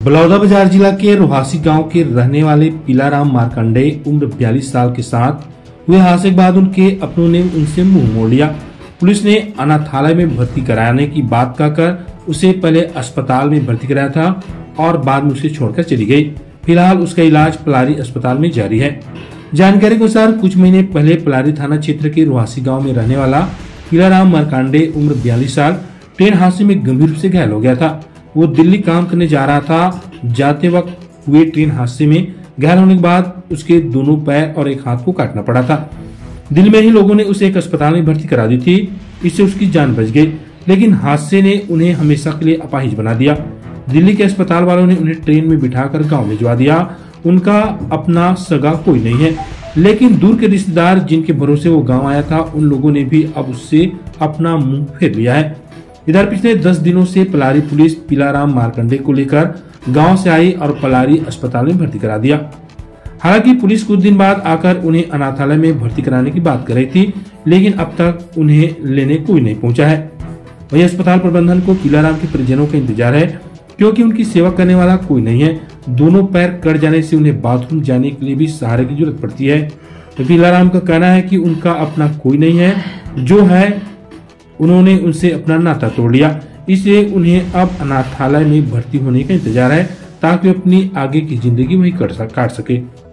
बलौदा बाजार जिला के रोहासी गांव के रहने वाले पीलाराम मार्कंडे उम्र 42 साल के साथ हुए हादसे के बाद उनके अपनों ने उनसे मुंह मोड़ लिया। पुलिस ने अनाथालय में भर्ती कराने की बात कहकर उसे पहले अस्पताल में भर्ती कराया था और बाद में उसे छोड़कर चली गई। फिलहाल उसका इलाज पलारी अस्पताल में जारी है। जानकारी के अनुसार कुछ महीने पहले पलारी थाना क्षेत्र के रोहासी गाँव में रहने वाला पीलाराम मार्कंडे उम्र 42 साल ट्रेन हादसे में गंभीर रूप से घायल हो गया था। वो दिल्ली काम करने जा रहा था। जाते वक्त हुए ट्रेन हादसे में घायल होने के बाद उसके दोनों पैर और एक हाथ को काटना पड़ा था। दिल्ली में ही लोगों ने उसे एक अस्पताल में भर्ती करा दी थी। इससे उसकी जान बच गई, लेकिन हादसे ने उन्हें हमेशा के लिए अपाहिज बना दिया। दिल्ली के अस्पताल वालों ने उन्हें ट्रेन में बिठाकर गाँव भिजवा दिया। उनका अपना सगा कोई नहीं है, लेकिन दूर के रिश्तेदार जिनके भरोसे वो गाँव आया था, उन लोगों ने भी अब उससे अपना मुंह फेर लिया है। इधर पिछले 10 दिनों से पलारी पुलिस पीलाराम मार्कंडे को लेकर गांव से आई और पलारी अस्पताल में भर्ती करा दिया। हालांकि पुलिस कुछ दिन बाद आकर उन्हें अनाथालय में भर्ती कराने की बात कर रही थी, लेकिन अब तक उन्हें लेने कोई नहीं पहुंचा है। वहीं अस्पताल प्रबंधन को पीलाराम के परिजनों का इंतजार है, क्योंकि उनकी सेवा करने वाला कोई नहीं है। दोनों पैर कट जाने से उन्हें बाथरूम जाने के लिए भी सहारे की जरूरत पड़ती है। तो पीलाराम का कहना है कि उनका अपना कोई नहीं है, जो है उन्होंने उनसे अपना नाता तोड़ लिया। इसलिए उन्हें अब अनाथालय में भर्ती होने का इंतजार है, ताकि अपनी आगे की जिंदगी वहीं काट सके।